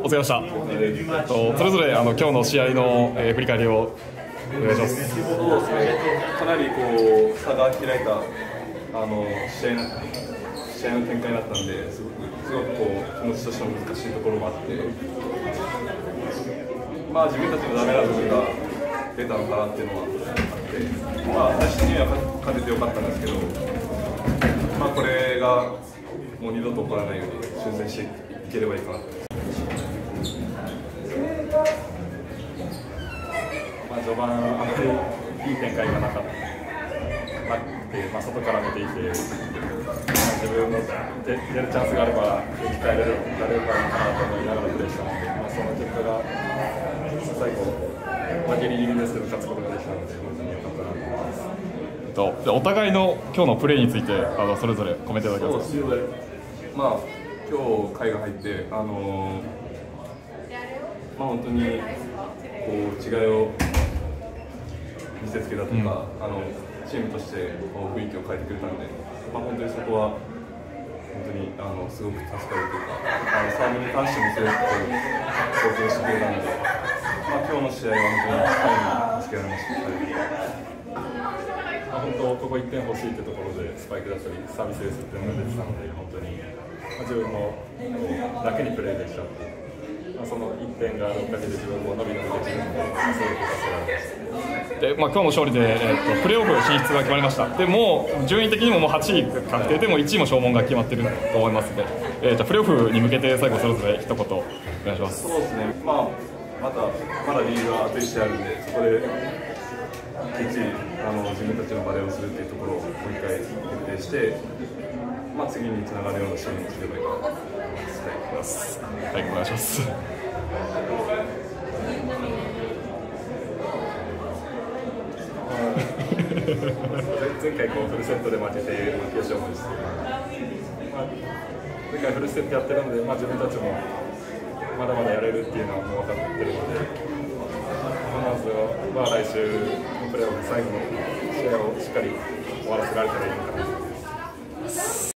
お疲れ様でした。それぞれ今日の試合の、振り返りをお願いします。 そうですね、かなり差が開いた試合の展開だったんで、すごく気持ちとしても難しいところもあって、自分たちのダメな部分が出たのかなっていうのはあって、最終的には勝ててよかったんですけど、これがもう二度と起こらないように修正していければいいかなと。 序盤、あまりいい展開がなくて、外から見ていて、自分の出るチャンスがあれば、生き返れるかなと思いながらプレーしたので、その結果が最後、ギリギリですけど、勝つことができたので、本当に良かったなと思います。 お互いの今日のプレーについてそれぞれコメントいただけますか。 今日、回が入って、本当に違いを見せつけたとか、チームとして雰囲気を変えてくれたので、本当にそこは本当にすごく助かるというか、サーブに関してもすごく貢献してくれたので、今日の試合は本当に助けられました。 本当、ここ1点欲しいというところで、スパイクだったり、サービスエースっていうのが出てたので、本当に自分のだけにプレーできたっていう。その1点があるおかげで自分も伸び伸びできるので、すごく助けられました。 で今日の勝利で、プレーオフ進出が決まりました。でもう順位的にも8位確定でも1位も消耗が決まっていると思いますので、プレーオフに向けて最後それぞれ一言お願いします。 そうですね、まだリーグはあと1試合あるんで、そこできっちり自分たちのバレーをするっていうところをもう一回徹底して、次につながるような試合にすればいいかなと思います。 はい、お願いします。 前回フルセットで負けて悔しい思いして、前回フルセットやってるので、自分たちもまだまだやれるっていうのはもう分かってるので、まずは来週のプレーオフ最後の試合をしっかり終わらせられたらいいのかなと思います。